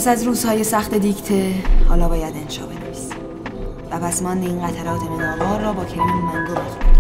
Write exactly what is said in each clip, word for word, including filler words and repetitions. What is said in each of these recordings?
پس از روزهای سخت دیکته حالا باید انشا بنویسیم و پس مانده این قطرات مناوار را با کریم منگو بخوریم.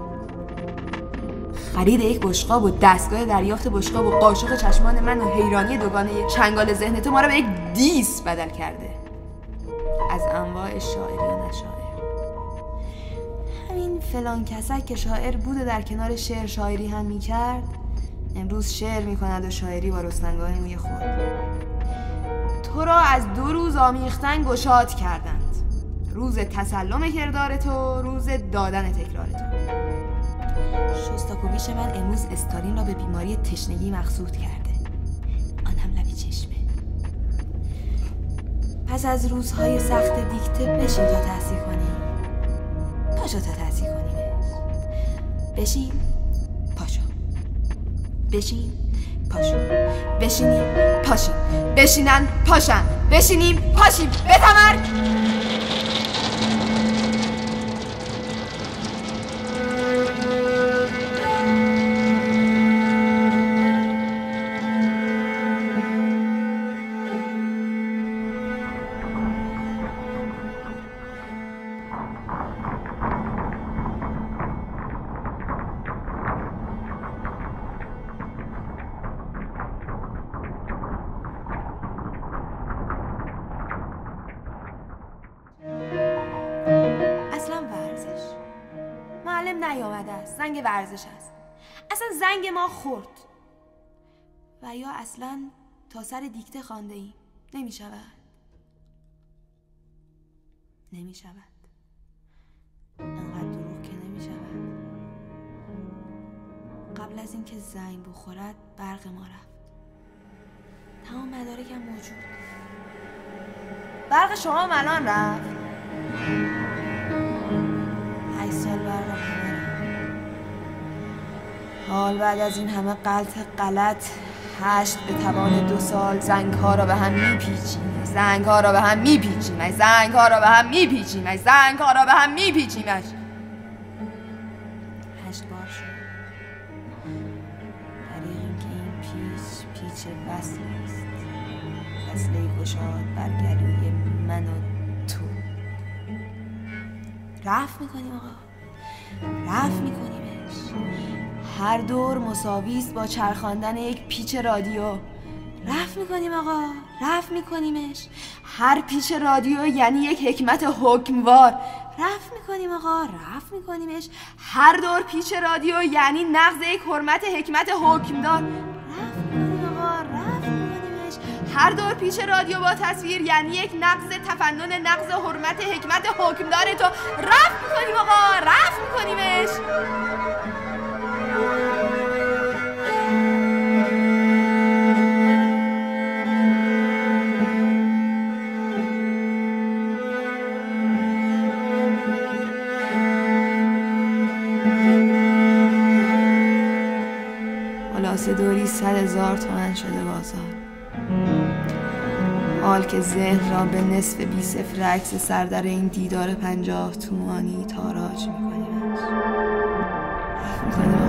خرید یک بشقاب و دستگاه دریافت بشقاب و قاشق چشمان من و حیرانی دوگانه چنگال ذهن تو ما را به یک دیس بدل کرده. از انواع شاعری و نشاعر. همین فلان کسک که شاعر بود و در کنار شعر شاعری هم میکرد، امروز شعر میکند و شاعری با رستنگاه موی خود. تو را از دو روز آمیختن گشاد کردند. روز تسلم کردار تو، روز دادن تکرار تو. شستاکوویچ من امروز استالین را به بیماری تشنگی مقصود کرده، آن هم لبی چشمه. پس از روزهای سخت دیکته بشین تا تحصیل کنیم. پاشو تا تحصیل کنیم. بشین پاشو. بشین پاشو. بشینیم پاشیم. بشینن پاشن. بشینیم پاشیم. بتمرک. معلم نیامده است، زنگ ورزش است. اصلا زنگ ما خورد و یا اصلا تا سر دیکته خوانده ایم. نمی شود نمی شود انقدر دروغ که نمی شود. قبل از اینکه زنگ بخورد برق ما رفت. تمام مدارکم موجود. برق شما هم الان رفت. هشت سال برق همه رفت. حال بعد از این همه غلط غلط هشت به توان دو سال زنگ ها را به هم میپیچیم. زنگ ها را به هم میپیچیم. زنگ ها را به هم میپیچیم. زنگ ها را به هم میپیچیم. هشت بار شد. طریقیم که این پیچ پیچ وصل است. وصله گشاد بر گلوی من و تو. رفت میکنیم آقا. رفت میکنیمش. هر دور مساویست با چرخاندن یک پیچ رادیو. رفت میکنیم آقا. رفت میکنیمش. هر پیچ رادیو یعنی یک حکمت حکموار. رفت میکنیم آقا. رفت میکنیمش. هر دور پیچ رادیو یعنی نقض یک حرمت حکمت حکمدار. رفت میکنیم آقا. رفت میکنیمش. هر دور پیچ رادیو با تصویر یعنی یک نقض تفنن نقض حرمت حکمت حکمدار تو. رفت میکنیم آقا. رفت میکنیمش. خلاصه دوری صد هزار تومن شده بازار. حال که ذهن را به نصف بی صفر عکس سر در این دیدار پنجاه تومانی تاراج میکنیم. رفت میکنیم